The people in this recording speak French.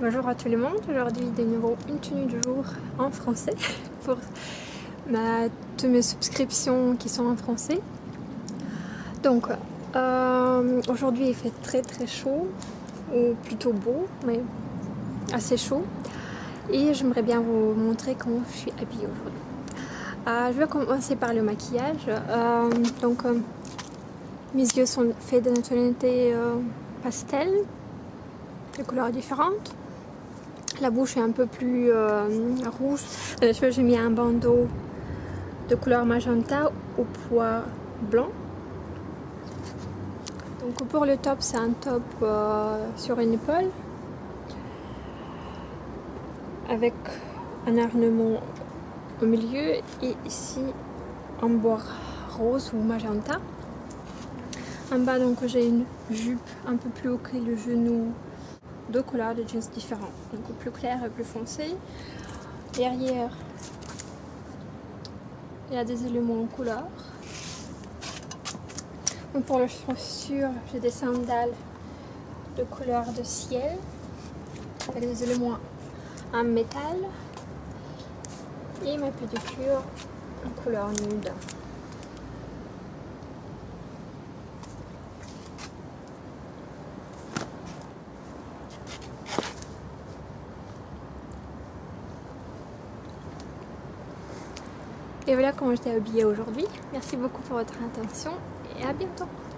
Bonjour à tout le monde, aujourd'hui de nouveau une tenue du jour en français pour toutes mes subscriptions qui sont en français. Donc aujourd'hui il fait très chaud, ou plutôt beau, mais assez chaud. Et j'aimerais bien vous montrer comment je suis habillée aujourd'hui. Je vais commencer par le maquillage. Mes yeux sont faits de tonalité pastel, de couleurs différentes. La bouche est un peu plus rouge. Dans les cheveux, j'ai mis un bandeau de couleur magenta au pois blanc. Donc pour le top, c'est un top sur une épaule avec un ornement au milieu et ici en bois rose ou magenta. En bas, donc j'ai une jupe un peu plus haut que le genou, deux couleurs de jeans différents, donc plus clair et plus foncé. Derrière, il y a des éléments en couleur. Donc pour les chaussures, j'ai des sandales de couleur de ciel avec des éléments en métal et ma pédicure en couleur nude. Et voilà comment j'étais habillée aujourd'hui. Merci beaucoup pour votre attention et à bientôt.